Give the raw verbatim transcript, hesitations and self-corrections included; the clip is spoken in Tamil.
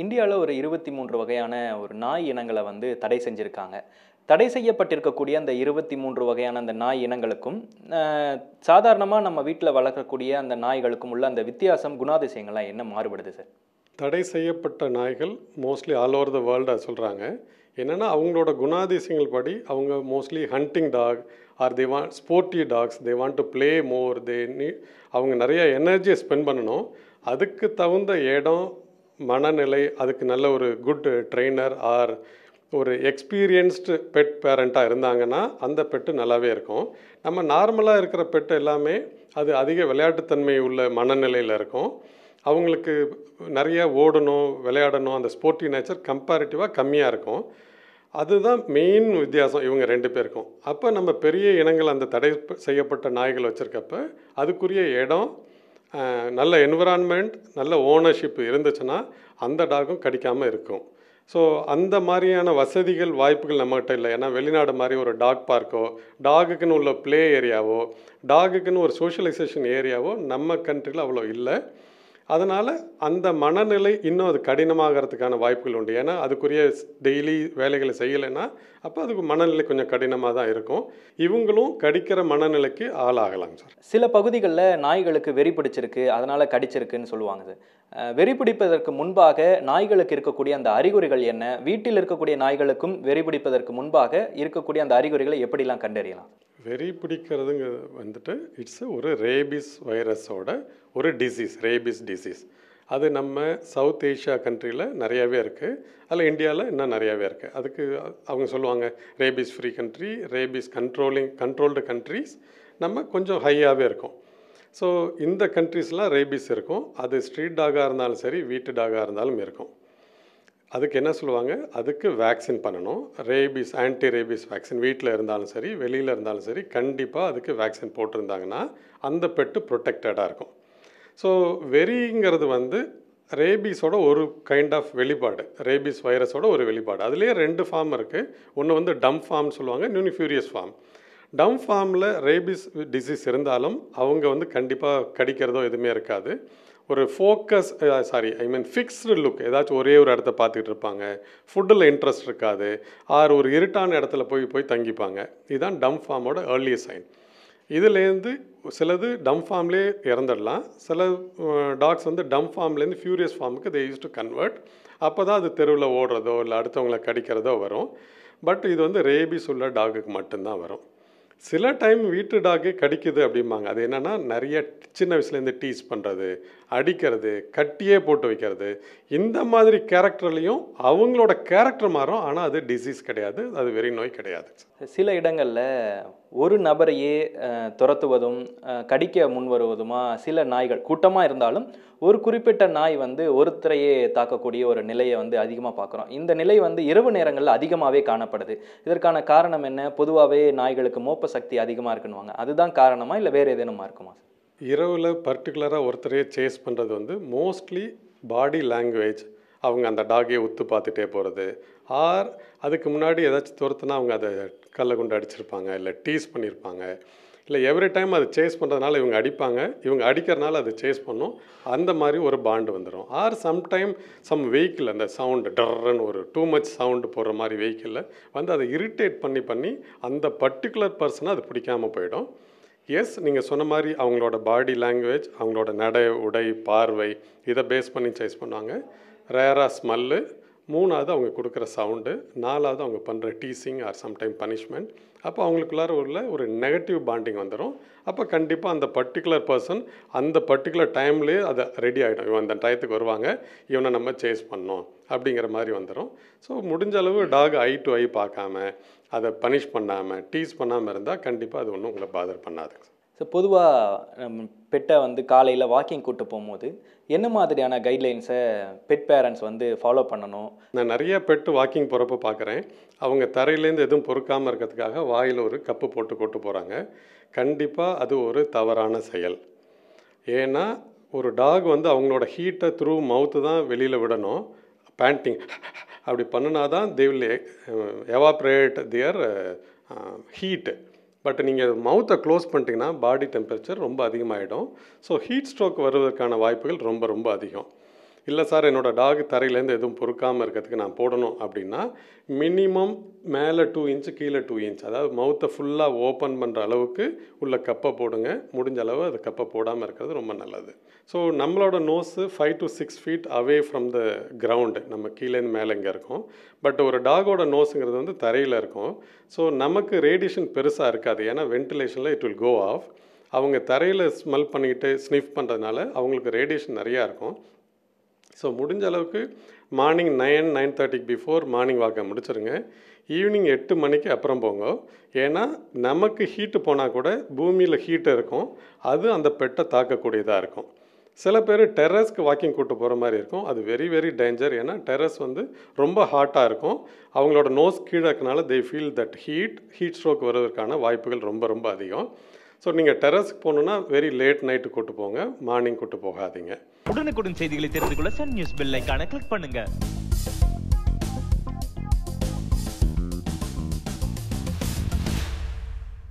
இந்தியால ஒரு இருபத்தி மூன்று வகையான ஒரு நாய் இனங்கள வந்து தடை செஞ்சிருக்காங்க. தடை செய்யப்பட்டிருக்கக்கூடிய அந்த இருபத்தி மூன்று வகையான அந்த நாய் இனங்களுக்கும், அ சாதாரணமா நம்ம வீட்ல வளர்க்கக்கூடிய அந்த நாய்களுக்கும் உள்ள அந்த வித்தியாசம், குணாதிசயங்கள்லாம் என்ன மாறுபடுது சார்? தடை செய்யப்பட்ட நாய்கள் mostly all over the world அதை சொல்கிறாங்க. என்னென்னா அவங்களோட குணாதிசயங்கள் படி அவங்க mostly hunting dog or they want sporty dogs, they want to play more, they need அவங்க நிறைய எனர்ஜியை ஸ்பெண்ட் பண்ணணும். அதுக்கு தகுந்த இடம், மனநிலை, அதுக்கு நல்ல ஒரு குட் ட்ரெயினர் ஆர் ஒரு எக்ஸ்பீரியன்ஸ்டு பெட் பேரண்ட்டாக இருந்தாங்கன்னா அந்த பெட்டு நல்லாவே இருக்கும். நம்ம நார்மலாக இருக்கிற பெட்டு எல்லாமே அது அதிக விளையாட்டுத்தன்மை உள்ள மனநிலையில் இருக்கும். அவங்களுக்கு நிறைய ஓடணும், விளையாடணும், அந்த ஸ்போர்ட்டி நேச்சர் கம்பேரிட்டிவாக கம்மியாக இருக்கும். அதுதான் மெயின் வித்தியாசம் இவங்க ரெண்டு பேருக்கும். அப்போ நம்ம பெரிய இனங்கள் அந்த தடை செய்யப்பட்ட நாய்கள் வச்சுருக்கப்ப அதுக்குரிய இடம், நல்ல என்விரான்மெண்ட், நல்ல ஓனர்ஷிப் இருந்துச்சுன்னா அந்த டாகும் கடிக்காமல் இருக்கும். ஸோ அந்த மாதிரியான வசதிகள், வாய்ப்புகள் நம்மகிட்ட இல்லை. ஏன்னா வெளிநாடு மாதிரி ஒரு டாக் பார்க்கோ, டாகுக்குன்னு உள்ள ப்ளே ஏரியாவோ, டாகுக்குன்னு ஒரு சோஷியலைசேஷன் ஏரியாவோ நம்ம கண்ட்ரியில் அவ்வளோ இல்லை. அதனால் அந்த மனநிலை இன்னும் அது கடினமாகறதுக்கான வாய்ப்புகள் உண்டு. ஏன்னா அதுக்குரிய டெய்லி வேலைகளை செய்யலைன்னா அப்போ அதுக்கு மனநிலை கொஞ்சம் கடினமாக தான் இருக்கும். இவங்களும் கடிக்கிற மனநிலைக்கு ஆளாகலாம் சார். சில பகுதிகளில் நாய்களுக்கு வெறி பிடிச்சிருக்கு, அதனால் கடிச்சிருக்குன்னு சொல்லுவாங்க சார். வெறி பிடிப்பதற்கு முன்பாக நாய்களுக்கு இருக்கக்கூடிய அந்த அறிகுறிகள் என்ன? வீட்டில் இருக்கக்கூடிய நாய்களுக்கும் வெறி பிடிப்பதற்கு முன்பாக இருக்கக்கூடிய அந்த அறிகுறிகளை எப்படிலாம் கண்டறியலாம்? வெறி பிடிக்கிறதுங்க வந்துட்டு இட்ஸ் ஒரு ரேபிஸ் வைரஸோட ஒரு டிசீஸ், ரேபிஸ் டிசீஸ். அது நம்ம சவுத் ஏஷியா கண்ட்ரியில் நிறையாவே இருக்குது. அதில் இந்தியாவில் இன்னும் நிறையாவே இருக்குது. அதுக்கு அவங்க சொல்லுவாங்க rabies free country, rabies controlling controlled countries நம்ம கொஞ்சம் ஹையாகவே இருக்கும். ஸோ இந்த கண்ட்ரீஸ்லாம் ரேபிஸ் இருக்கும். அது ஸ்ட்ரீட் டாகாக இருந்தாலும் சரி, வீட்டு டாகாக இருந்தாலும் இருக்கும். அதுக்கு என்ன சொல்லுவாங்க, அதுக்கு வேக்சின் பண்ணணும். ரேபிஸ், ஆன்டி ரேபிஸ் வேக்சின் வீட்டில் இருந்தாலும் சரி, வெளியில் இருந்தாலும் சரி, கண்டிப்பாக அதுக்கு வேக்சின் போட்டிருந்தாங்கன்னா அந்த பெட்டு ப்ரொடெக்டடாக இருக்கும். ஸோ வெறிங்கிறது வந்து ரேபிஸோட ஒரு கைண்ட் ஆஃப் வெளிப்பாடு, ரேபிஸ் வைரஸோட ஒரு வெளிப்பாடு. அதுலேயே ரெண்டு ஃபார்ம் இருக்குது. ஒன்று வந்து டம் ஃபார்ம் சொல்லுவாங்க, இன்னொன்று ஃபியூரியஸ் ஃபார்ம். டம் ஃபார்மில் ரேபிஸ் டிசீஸ் இருந்தாலும் அவங்க வந்து கண்டிப்பாக கடிக்கிறதோ எதுவுமே இருக்காது. ஒரு focus, sorry I mean fixed look, ஏதாச்சும் ஒரே ஒரு இடத்த பார்த்துக்கிட்டு இருப்பாங்க. ஃபுட்டில் இன்ட்ரெஸ்ட் இருக்காது. ஆர் ஒரு இருட்டான இடத்துல போய் போய் தங்கிப்பாங்க. இதுதான் டம் ஃபார்மோட ஏர்லி சைன். இதுலேருந்து சிலது டம் ஃபார்ம்லேயே இறந்துடலாம். சில டாக்ஸ் வந்து டம் ஃபார்ம்லேருந்து ஃபியூரியஸ் ஃபார்முக்கு தே யூஸ் டு கன்வெர்ட். அப்போ தான் அது தெருவில் ஓடுறதோ இல்லை அடுத்தவங்களை கடிக்கிறதோ வரும். பட் இது வந்து ரேபிஸ் உள்ள டாகுக்கு மட்டும்தான் வரும். சில டைம் வீட்டு டாக்கு கடிக்குது அப்படிம்பாங்க. அது என்னென்னா நிறைய சின்ன வயசுலேருந்து டீஸ் பண்ணுறது, அடிக்கிறது, கட்டியே போட்டு வைக்கிறது, இந்த மாதிரி கேரக்டர்லேயும் அவங்களோட கேரக்டர் மாறும். ஆனால் அது டிசீஸ் கிடையாது, அது வெறி நோய் கிடையாது. சில இடங்களில் ஒரு நபரையே துரத்துவதும் கடிக்க முன் வருவதுமா சில நாய்கள் கூட்டமாக இருந்தாலும் ஒரு குறிப்பிட்ட நாய் வந்து ஒருத்தரையே தாக்கக்கூடிய ஒரு நிலையை வந்து அதிகமாக பார்க்குறோம். இந்த நிலை வந்து இரவு நேரங்களில் அதிகமாகவே காணப்படுது. இதற்கான காரணம் என்ன? பொதுவாகவே நாய்களுக்கு மோப்ப சக்தி அதிகமாக இருக்குன்னுவாங்க. அதுதான் காரணமா இல்லை வேறு ஏதேனுமா இருக்குமா? இரவில் பர்டிகுலராக ஒருத்தரையே சேஸ் பண்ணுறது வந்து மோஸ்ட்லி பாடி லாங்குவேஜ், அவங்க அந்த டாகையை உத்து பார்த்துட்டே போகிறது, ஆர் அதுக்கு முன்னாடி ஏதாச்சும் துரத்துனா அவங்க அதை கல்லை கொண்டு அடிச்சிருப்பாங்க, இல்லை டீஸ் பண்ணியிருப்பாங்க, இல்லை எவ்ரி டைம் அது சேஸ் பண்ணுறதுனால இவங்க அடிப்பாங்க, இவங்க அடிக்கிறதுனால அது சேஸ் பண்ணும். அந்த மாதிரி ஒரு பாண்டு வந்துடும். ஆர் சம்டைம் சம் வெஹிக்கிள் அந்த சவுண்டு டர்ன்னு ஒரு டூ மச் சவுண்டு போடுற மாதிரி வெஹிக்கிளில் வந்து அதை இரிட்டேட் பண்ணி பண்ணி அந்த பர்டிகுலர் பர்சனை அது பிடிக்காமல் போயிடும். எஸ், நீங்கள் சொன்ன மாதிரி அவங்களோட பாடி லாங்குவேஜ், அவங்களோட நடை, உடை, பார்வை, இதை பேஸ் பண்ணி சேஸ் பண்ணுவாங்க. ரேராக ஸ்மெல்லு, மூணாவது அவங்க கொடுக்குற சவுண்டு, நாலாவது அவங்க பண்ணுற டீசிங் ஆர் சம்டைம் பனிஷ்மெண்ட். அப்போ அவங்களுக்குள்ளார உள்ள ஒரு நெகட்டிவ் பாண்டிங் வந்துடும். அப்போ கண்டிப்பாக அந்த பர்டிகுலர் பர்சன் அந்த பர்டிகுலர் டைம்லேயே அதை ரெடி ஆகிடும். இவன் அந்த டயத்துக்கு வருவாங்க, இவனை நம்ம சேஸ் பண்ணோம் அப்படிங்கிற மாதிரி வந்துடும். ஸோ முடிஞ்ச அளவு டாக் ஐ டு ஐ பார்க்காம, அதை பனிஷ் பண்ணாமல், டீஸ் பண்ணாமல் இருந்தால் கண்டிப்பாக அது ஒன்றும் உங்களை பாதர் பண்ணாது. ஸோ பொதுவாக பெட்டை வந்து காலையில் வாக்கிங் கூட்டு போகும்போது என்ன மாதிரியான கைட்லைன்ஸை பெட் பேரண்ட்ஸ் வந்து ஃபாலோ பண்ணணும்? நான் நிறைய பெட்டு வாக்கிங் போகிறப்ப பார்க்குறேன், அவங்க தரையிலேருந்து எதுவும் பொறுக்காமல் இருக்கிறதுக்காக வாயில் ஒரு கப்பு போட்டு கொட்டு போகிறாங்க. கண்டிப்பாக அது ஒரு தவறான செயல். ஏன்னா ஒரு டாக் வந்து அவங்களோட ஹீட்டை த்ரூ மவுத்து தான் வெளியில் விடணும். பேண்டிங் அப்படி பண்ணினா தான் they will evaporate their heat. But நீங்கள் மவுத்தை க்ளோஸ் பண்ணிட்டீங்கன்னா பாடி டெம்பரேச்சர் ரொம்ப அதிகமாகிடும். ஸோ ஹீட் ஸ்ட்ரோக் வருவதற்கான வாய்ப்புகள் ரொம்ப ரொம்ப அதிகம். இல்லை சார் என்னோடய டாக் தரையிலேருந்து எதுவும் பொறுக்காமல் இருக்கிறதுக்கு நான் போடணும் அப்படின்னா மினிமம் மேலே டூ இன்ச்சு கீழே டூ இன்ச் அதாவது மவுத்தை ஃபுல்லாக ஓப்பன் பண்ணுற அளவுக்கு உள்ள கப்பை போடுங்க. முடிஞ்ச அளவு அது கப்பை போடாமல் இருக்கிறது ரொம்ப நல்லது. ஸோ நம்மளோட nose five to six feet away from the ground, நம்ம கீழேருந்து மேலே இங்கே இருக்கும். பட் ஒரு டாகோட நோஸுங்கிறது வந்து தரையில் இருக்கும். ஸோ நமக்கு ரேடியேஷன் பெருசாக இருக்காது, ஏன்னா வென்டிலேஷனில் இட் வில் கோ ஆஃப். அவங்க தரையில் ஸ்மெல் பண்ணிக்கிட்டு ஸ்னிஃப் பண்ணுறதுனால அவங்களுக்கு ரேடியேஷன் நிறையா இருக்கும். ஸோ முடிஞ்ச அளவுக்கு மார்னிங் நைன் நைன் தேர்ட்டிக்கு பிஃபோர் மார்னிங் வாக்கை முடிச்சிருங்க. ஈவினிங் எட்டு மணிக்கு அப்புறம் போங்க. ஏன்னா நமக்கு ஹீட்டு போனால் கூட பூமியில் ஹீட்டு இருக்கும், அது அந்த பெட்டை தாக்கக்கூடியதாக இருக்கும். சில பேர் டெரஸ்க்கு வாக்கிங் கூட்டு போகிற மாதிரி இருக்கும், அது வெரி வெரி டேஞ்சர். ஏன்னா டெரஸ் வந்து ரொம்ப ஹாட்டாக இருக்கும், அவங்களோட நோஸ் கீழே இருக்கனால they feel that heat heat stroke வருவதற்கான வாய்ப்புகள் ரொம்ப ரொம்ப அதிகம். ஸோ நீங்கள் டெரஸ்க்கு போகணுன்னா வெரி லேட் நைட்டு கூட்டு போங்க, மார்னிங் கூட்டு போகாதீங்க. உடனுக்குடன் செய்திகளை தெரிந்து கொள்ள சன் நியூஸ் பெல் ஐகானை கிளிக் பண்ணுங்க.